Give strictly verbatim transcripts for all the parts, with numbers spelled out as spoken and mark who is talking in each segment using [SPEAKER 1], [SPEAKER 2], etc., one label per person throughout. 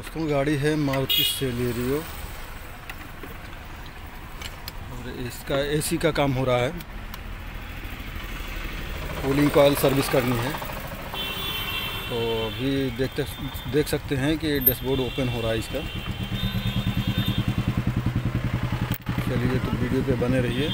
[SPEAKER 1] दोस्तों गाड़ी है मारुति सेलेरियो और इसका एसी का काम हो रहा है। कूलिंग कॉइल सर्विस करनी है। तो अभी देखते देख सकते हैं कि डैशबोर्ड ओपन हो रहा है इसका। चलिए तो वीडियो पे बने रहिए।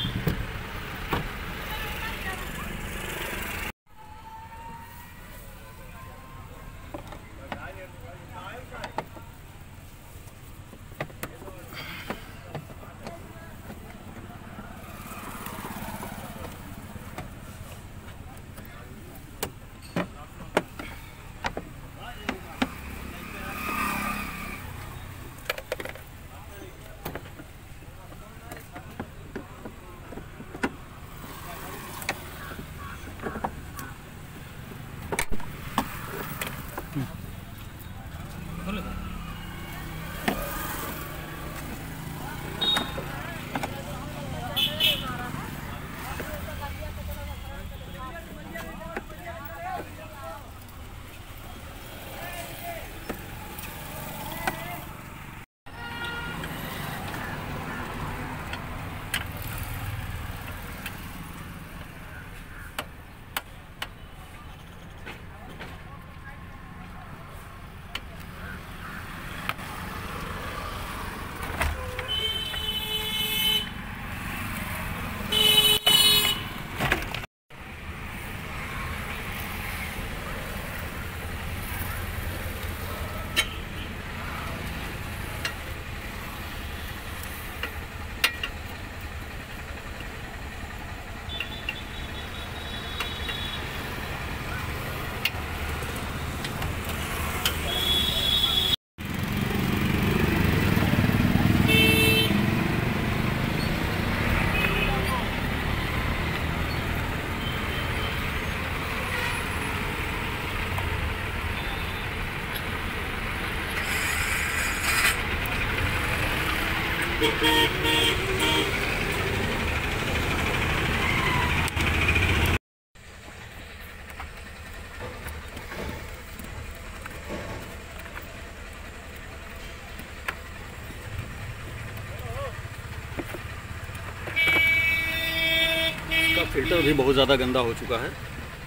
[SPEAKER 1] फिल्टर भी बहुत ज़्यादा गंदा हो चुका है।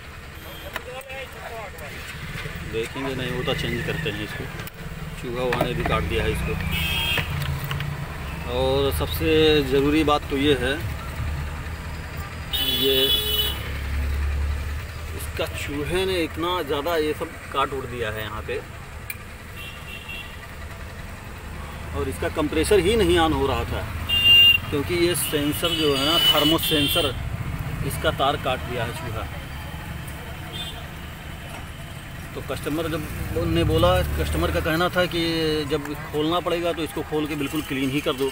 [SPEAKER 1] देखेंगे नहीं होता चेंज करते हैं इसको। चूहा वहाँ ने भी काट दिया है इसको। और सबसे ज़रूरी बात तो ये है, ये इसका चूहे ने इतना ज़्यादा ये सब काट उड़ दिया है यहाँ पे। और इसका कंप्रेसर ही नहीं ऑन हो रहा था क्योंकि ये सेंसर जो है ना, थर्मो सेंसर, इसका तार काट दिया है चूहा। तो कस्टमर जब ने बोला, कस्टमर का कहना था कि जब खोलना पड़ेगा तो इसको खोल के बिल्कुल क्लीन ही कर दो।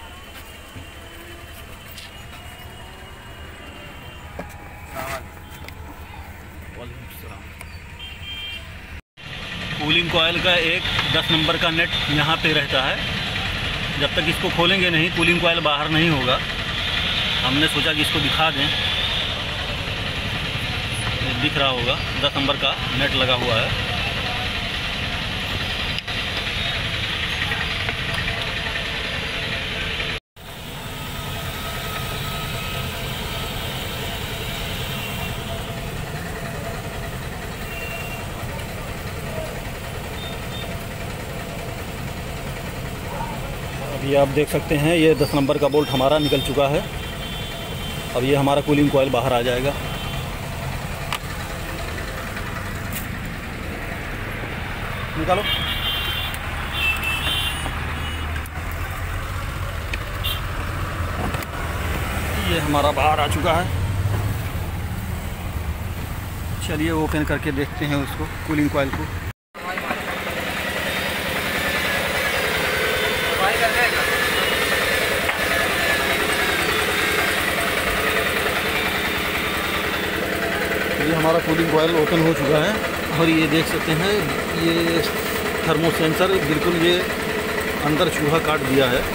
[SPEAKER 1] कूलिंग कॉइल का एक दस नंबर का नेट यहाँ पे रहता है। जब तक इसको खोलेंगे नहीं, कूलिंग कॉइल बाहर नहीं होगा। हमने सोचा कि इसको दिखा दें। दिख रहा होगा दस नंबर का नेट लगा हुआ है। अभी आप देख सकते हैं ये दस नंबर का बोल्ट हमारा निकल चुका है। अब ये हमारा कूलिंग कॉइल बाहर आ जाएगा। निकालो। ये हमारा बाहर आ चुका है। चलिए ओपन करके देखते हैं उसको, कूलिंग कॉइल को। ये हमारा कूलिंग कॉइल ओपन हो चुका है और ये देख सकते हैं ये थर्मो सेंसर बिल्कुल ये अंदर चूहा काट दिया है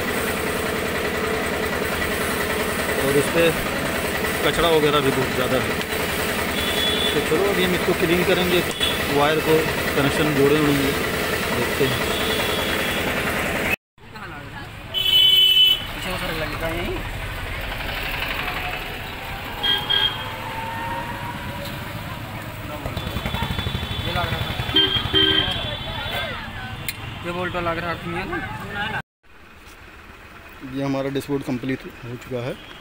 [SPEAKER 1] और इस पर कचरा वगैरह भी बहुत ज़्यादा है। तो चलो अभी हम इसको क्लीन करेंगे, वायर को कनेक्शन जोड़े उड़ेंगे, देखते हैं।
[SPEAKER 2] रिजल्ट लग रहा है।
[SPEAKER 1] ये हमारा डैशबोर्ड कंप्लीट हो चुका है।